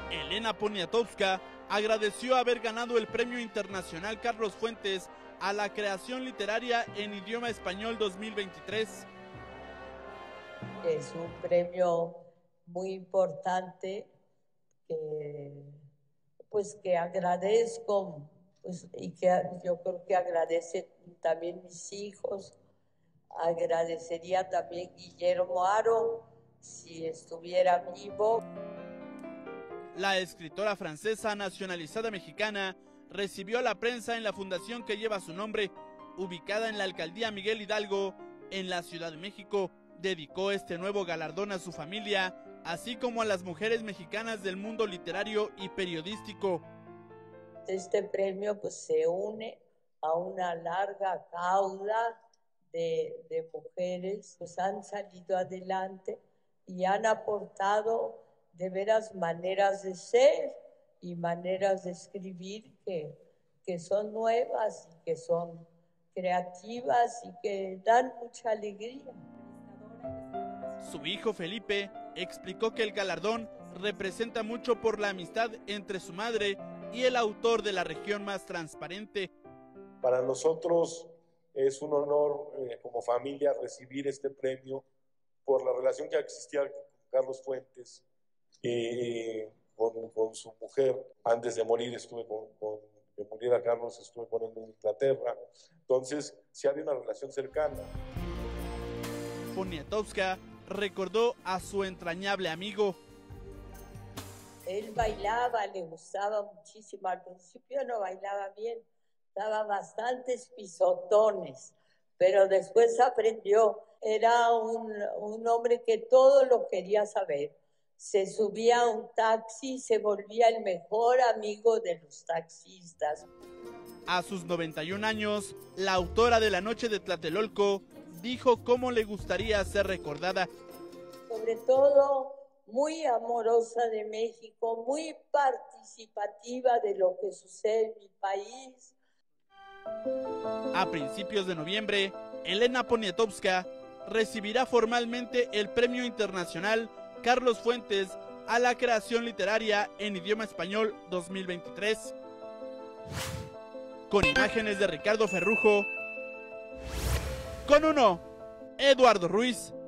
Elena Poniatowska agradeció haber ganado el Premio Internacional Carlos Fuentes a la creación literaria en idioma español 2023. Es un premio muy importante que agradezco, y que yo creo que agradecen también mis hijos. Agradecería también Guillermo Haro si estuviera vivo. La escritora francesa nacionalizada mexicana recibió a la prensa en la fundación que lleva su nombre, ubicada en la alcaldía Miguel Hidalgo, en la Ciudad de México. Dedicó este nuevo galardón a su familia, así como a las mujeres mexicanas del mundo literario y periodístico. Este premio se une a una larga cauda de mujeres que han salido adelante y han aportado de veras maneras de ser y maneras de escribir que son nuevas y que son creativas y que dan mucha alegría. Su hijo Felipe explicó que el galardón representa mucho por la amistad entre su madre y el autor de La región más transparente. Para nosotros es un honor como familia recibir este premio por la relación que existía con Carlos Fuentes con su mujer. Antes de morir que muriera Carlos, estuve con él en Inglaterra. Entonces, sí había una relación cercana. Poniatowska recordó a su entrañable amigo. Él bailaba, le gustaba muchísimo. Al principio no bailaba bien, daba bastantes pisotones, pero después aprendió. Era un hombre que todo lo quería saber. Se subía a un taxi, se volvía el mejor amigo de los taxistas. A sus 91 años, la autora de La noche de Tlatelolco dijo cómo le gustaría ser recordada. Sobre todo, muy amorosa de México, muy participativa de lo que sucede en mi país. A principios de noviembre, Elena Poniatowska recibirá formalmente el Premio Internacional Carlos Fuentes a la creación literaria en idioma español 2023. Con imágenes de Ricardo Ferrujo, con Eduardo Ruiz.